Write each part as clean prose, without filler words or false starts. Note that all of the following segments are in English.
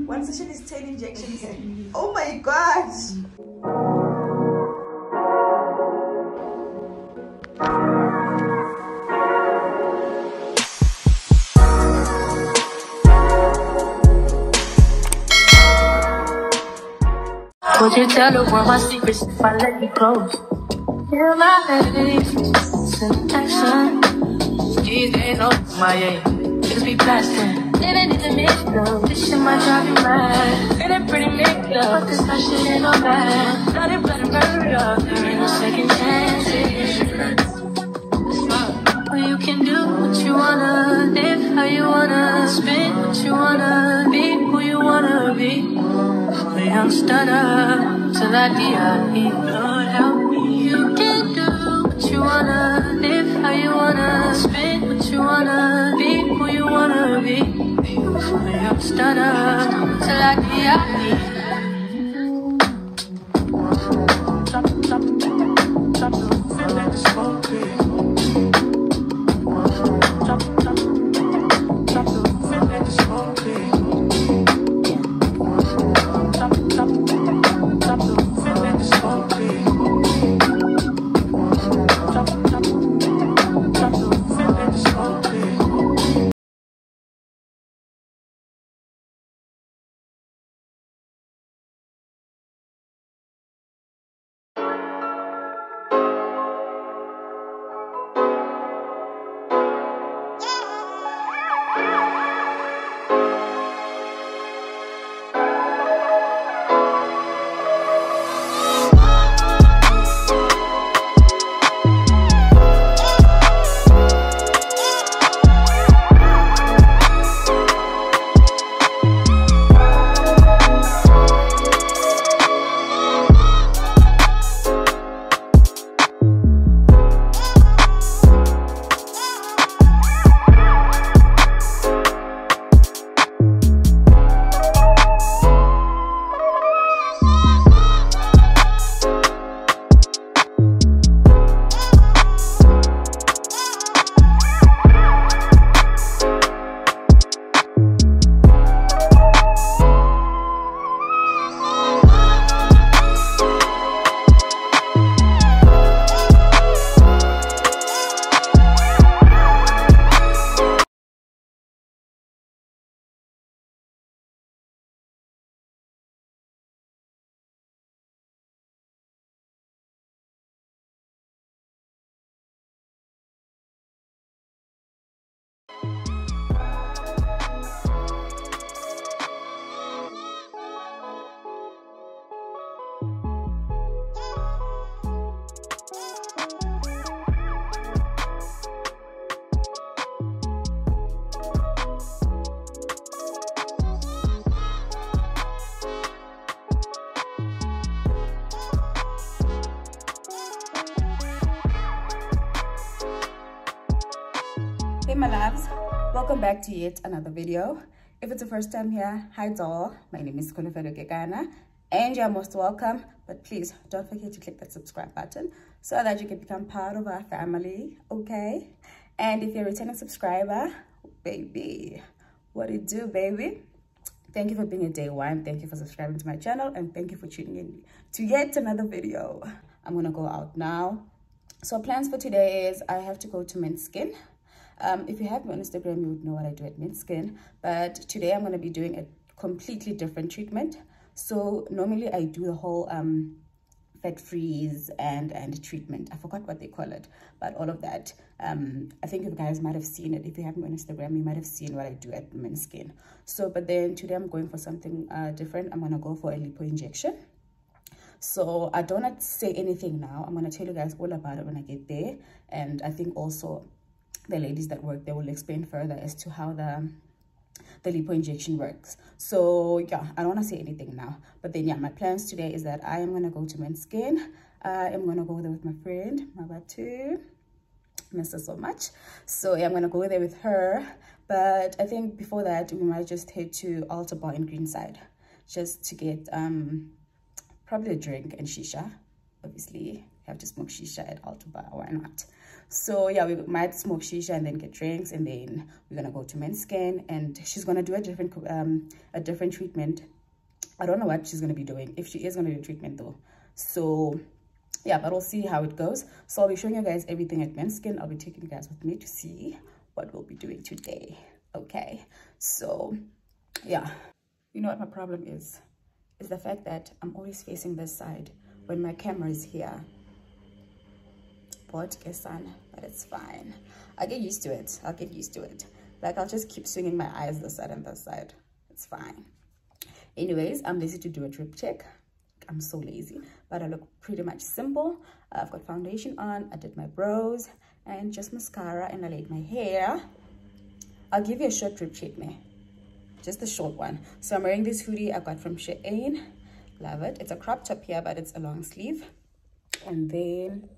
One session is 10 injections. Oh my god! Would you tell the world my secrets if I let you close? Feel my face in action. These days, no, my aim just be blasting. Living in the mix, though. This shit might drive you mad. Feeling pretty mixed up, but this my shit ain't no bad. Nothing but a murder. There ain't no second chances. Well, you can do what you wanna, live how you wanna, spin what you wanna, be who you wanna be. A young stunner till I die. Lord help me. You can do what you wanna, live how you wanna, spin what you wanna, be who you wanna be. A young stunner till I die. Hey my loves, welcome back to yet another video. If it's the first time here, hi doll, my name is Konofelo Gegana and you're most welcome, but please don't forget to click that subscribe button so that you can become part of our family, okay? And if you're a returning subscriber, baby, what it do, baby? Thank you for being a day one, thank you for subscribing to my channel, and thank you for tuning in to yet another video. I'm gonna go out now. So plans for today is I have to go to Men's Skin. If you have me on Instagram, you would know what I do at Men's Skin, but today I'm going to be doing a completely different treatment. So normally I do the whole fat freeze and treatment. I forgot what they call it, but all of that. I think you guys might have seen it. If you have me on Instagram, you might have seen what I do at Men's Skin. So, but then today I'm going for something different. I'm going to go for a lipo injection. So I don't want to say anything now. I'm going to tell you guys all about it when I get there. And I think also the ladies that work there will explain further as to how the lipo injection works. So yeah, I don't want to say anything now, but then yeah, my plans today is that I am going to go to Men's Skin. I'm going to go there with my friend Mabatu. Miss her so much. So yeah, I'm going to go there with her, but I think before that we might just head to Alta Bar in Greenside just to get probably a drink and shisha. Obviously have to smoke shisha at Alta Bar, why not? So yeah, we might smoke shisha and then get drinks, and then we're gonna go to men's skin, and she's gonna do a different treatment. I don't know what she's gonna be doing, if she is gonna do treatment though. So yeah, but we'll see how it goes. So I'll be showing you guys everything at men's skin. I'll be taking you guys with me to see what we'll be doing today. Okay, so yeah, you know what my problem is the fact that I'm always facing this side when my camera is here. But it's fine. I'll get used to it. Like, I'll just keep swinging my eyes this side and this side. It's fine. Anyways, I'm lazy to do a drip check. I'm so lazy, but I look pretty much simple. I've got foundation on, I did my brows and just mascara, and I laid my hair. I'll give you a short drip check now, just a short one. So I'm wearing this hoodie I got from Shein. Love it. It's a crop top here, but it's a long sleeve. And then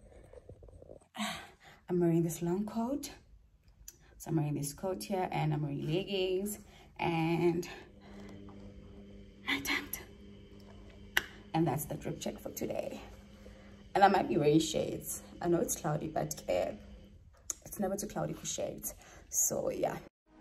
I'm wearing this long coat. So I'm wearing this coat here, and I'm wearing leggings and my tank. And that's the drip check for today. And I might be wearing shades. I know it's cloudy, but it's never too cloudy for shades. So yeah.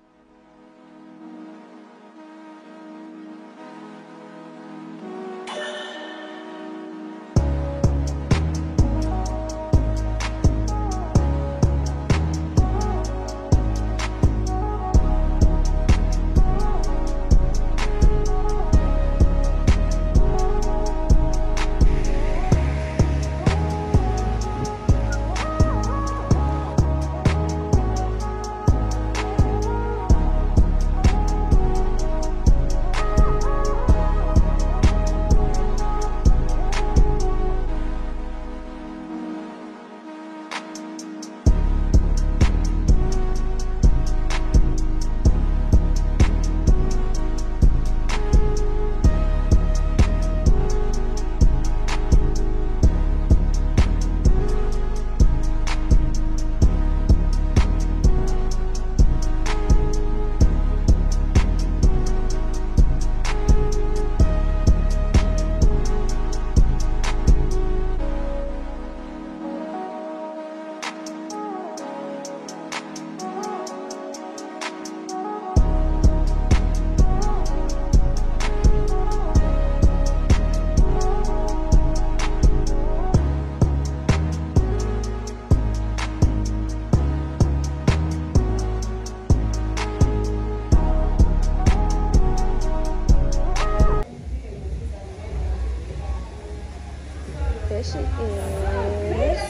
There she is.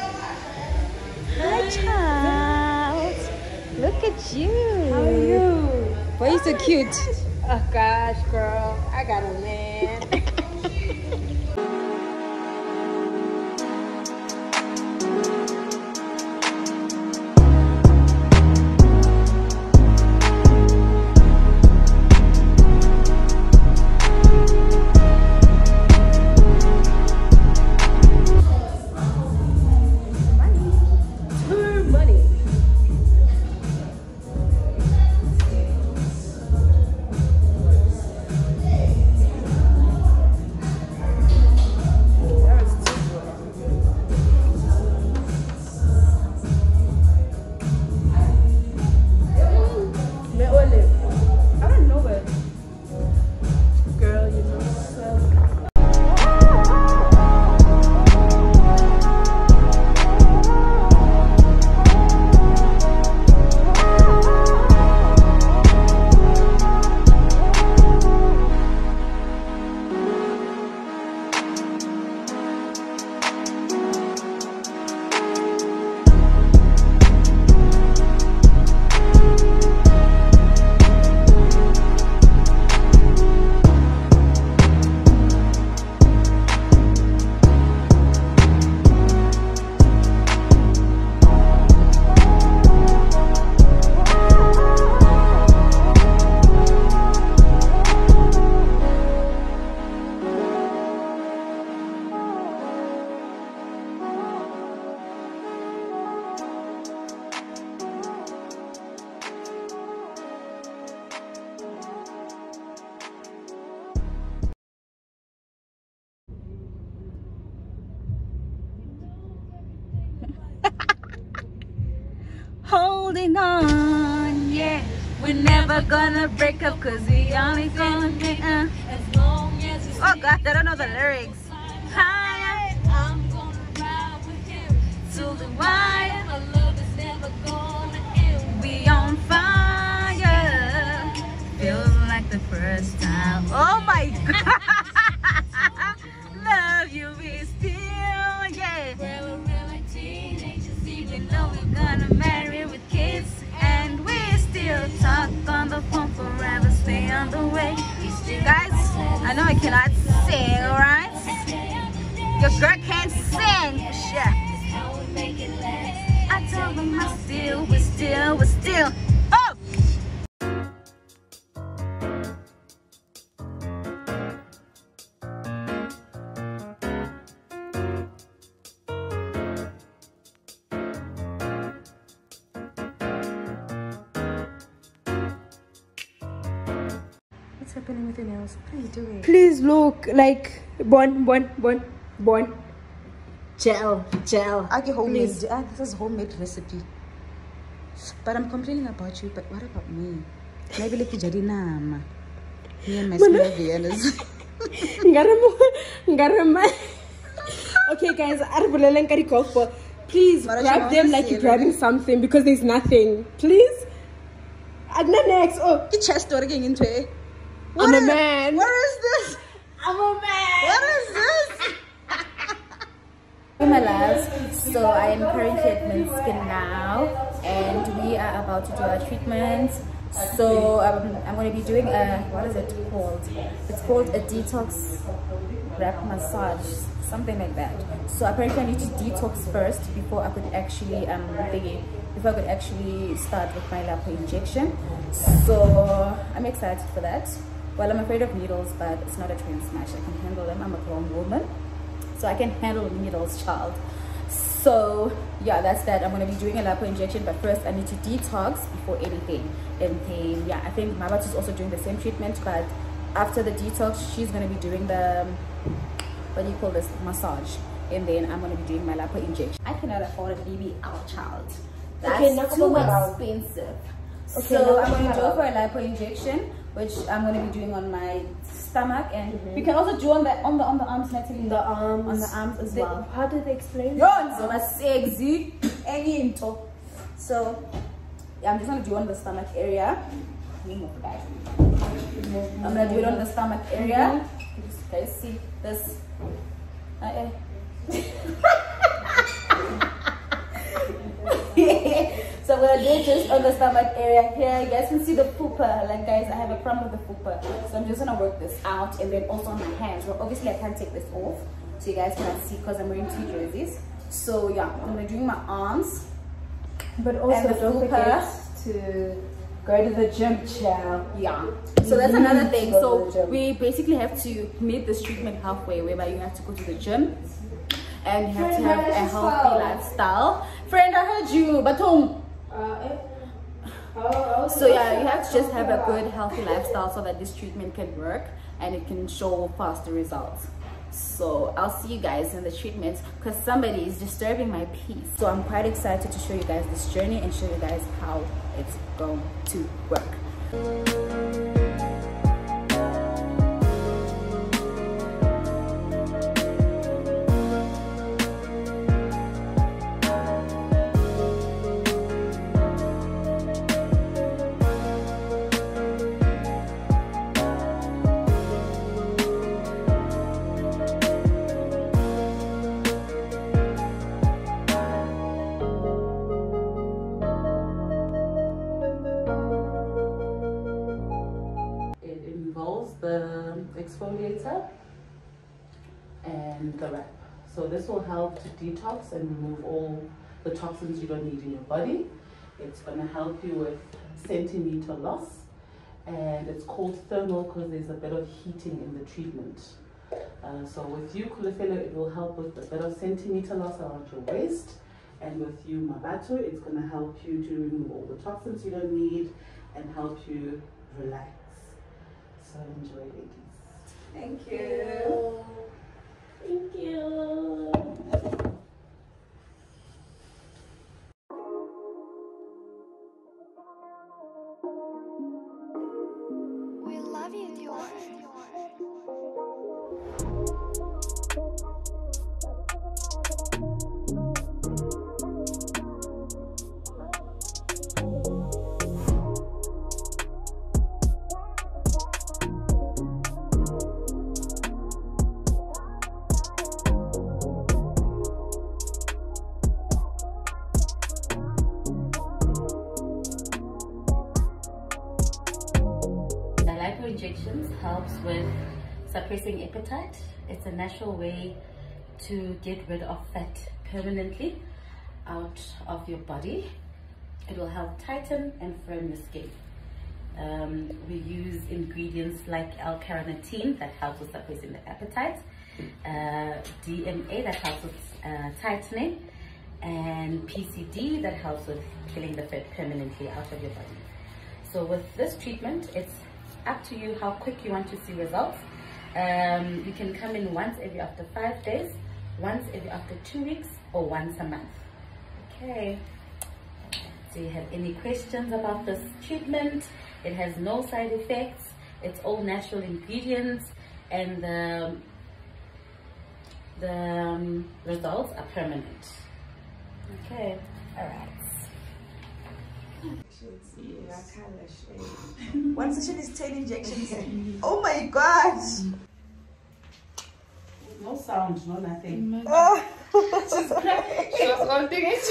Hi, child. Look at you. How are you? Why are you so cute? Oh gosh, girl, I got a man. holding on, yeah. We're never gonna break up, cause we only gonna be as long as you. Oh gosh, I don't know the lyrics. Higher, I'm gonna ride with him till the wire. My love is never gonna end. We on fire, feels like the first time. Oh my god. Love you is still, yeah. We're like teenagers, even though we're gonna marry with kids, and we still talk on the phone forever, stay on the way. Guys, I know I cannot sing, alright? Your girl can't sing, shit. I tell them we're still. Oh! What's happening with your nails? What are you doing? Please look like bon. Gel. Okay, homemade. This is homemade recipe. But I'm complaining about you. But what about me? Maybe like nama. Me and my small Viennas. Okay, guys, please grab them like you're grabbing something because there's nothing. Please. Next. Oh, Get chest working into it. I'm a man. What is this? I'm a man. What is this? Hey my loves, so I am currently at Men's Skin now, and we are about to do our treatment. So I'm going to be doing a, what is it called? It's called a detox wrap massage, something like that. So apparently I need to detox first before I could actually start with my Lipo injection. So I'm excited for that. Well, I'm afraid of needles, but it's not a train smash. I can handle them. I'm a grown woman, so I can handle needles, child. So yeah, that's that. I'm going to be doing a Lipo injection, but first I need to detox before anything. And then yeah, I think my is also doing the same treatment, but after the detox she's going to be doing the, what do you call this, massage, and then I'm going to be doing my Lipo injection. I cannot afford a BBL, child. That's too expensive. Okay, so I'm going to go for a Lipo injection, which I'm going to be doing on my stomach, and we can also do on the arms, Natalie. The arms, on the arms as well. How did they explain? So sexy, so yeah, I'm just going to do on the stomach area. I'm going to do it on the stomach area. You guys see this? So we're going to do it just on the stomach area here. You guys can see the pooper. Like guys, I have a problem with the pooper, so I'm just going to work this out, and then also on my hands. Well, obviously I can't take this off, so you guys cannot see because I'm wearing 2 jerseys. So yeah, I'm going to be doing my arms. But also don't forget to go to the gym, child. Yeah, so that's another thing. So we basically have to meet this treatment halfway, whereby you have to go to the gym and you have to have a healthy lifestyle. Friend, I heard you, Batum. So yeah, you have to just have a good healthy lifestyle so that this treatment can work and it can show faster results. So I'll see you guys in the treatment because somebody is disturbing my peace. So I'm quite excited to show you guys this journey and show you guys how it's going to work. The exfoliator and the wrap. So this will help to detox and remove all the toxins you don't need in your body. It's going to help you with centimeter loss, and it's called thermal because there's a bit of heating in the treatment. So with you, Kulafelo, it will help with a bit of centimeter loss around your waist, and with you, Mabato, it's going to help you to remove all the toxins you don't need and help you relax. So enjoy, ladies. Thank you. Thank you. treatment helps with suppressing appetite. It's a natural way to get rid of fat permanently out of your body. It will help tighten and firm your skin. We use ingredients like L-carnitine that helps with suppressing the appetite, DMA that helps with tightening, and PCD that helps with killing the fat permanently out of your body. So with this treatment, it's up to you how quick you want to see results. You can come in once every after 5 days, once every after 2 weeks, or once a month. Okay. Do you have any questions about this treatment? It has no side effects. It's all natural ingredients, and the results are permanent. Okay. All right. One session is 10 injections. Oh my gosh! No sound, no nothing. Oh. She's crying. She was holding it.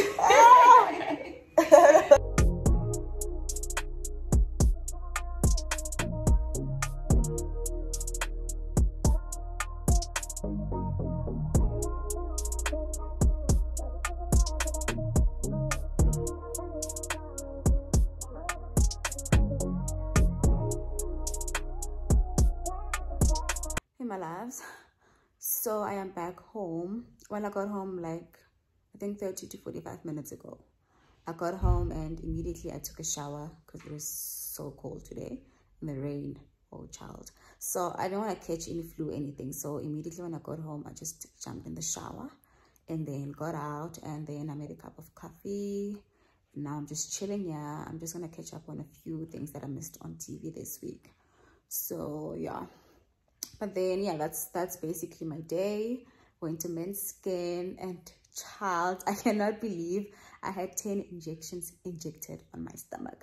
Hey my loves, so I am back home. When I got home, like I think 30 to 45 minutes ago, I got home and immediately I took a shower because it was so cold today in the rain. Oh child. So I don't want to catch any flu or anything, so immediately when I got home I just jumped in the shower and then got out, and then I made a cup of coffee. Now I'm just chilling here. I'm just gonna catch up on a few things that I missed on TV this week. So yeah, but then yeah, that's basically my day. Went to men's skin, and child, I cannot believe I had 10 injections injected on my stomach.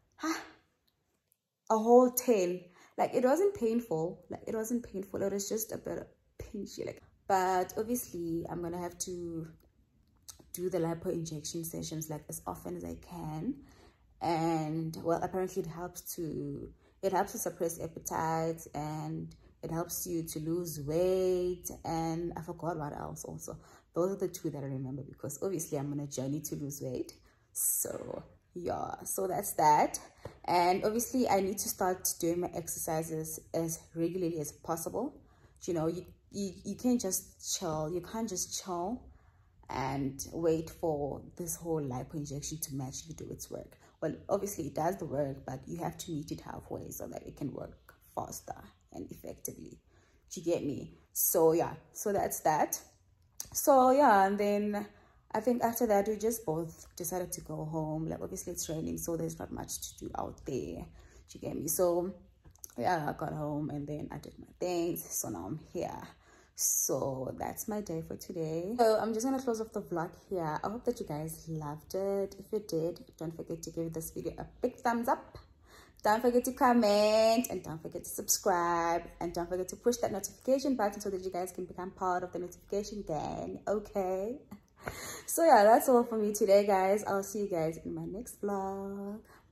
A whole 10. Like it wasn't painful. It was just a bit pinchy. But obviously I'm gonna have to do the lipo injection sessions like as often as I can. And well, apparently it helps to suppress appetite, and it helps you to lose weight, and I forgot what else also. Those are the two that I remember, because obviously I'm on a journey to lose weight. So yeah, so that's that. And obviously I need to start doing my exercises as regularly as possible. You know, you can't just chill. You can't just chill and wait for this whole lipo injection to actually do its work. Well, obviously it does the work, but you have to meet it halfway so that it can work faster and effectively. Do you get me? So yeah, so that's that. So yeah, and then I think after that we just both decided to go home. Like obviously it's raining, so there's not much to do out there. Do you get me? So yeah, I got home and then I did my things. So now I'm here. So that's my day for today. So I'm just gonna close off the vlog here. I hope that you guys loved it. If you did, don't forget to give this video a big thumbs up. Don't forget to comment, and don't forget to subscribe, and don't forget to push that notification button so that you guys can become part of the notification gang. Okay, so yeah, that's all for me today, guys. I'll see you guys in my next vlog.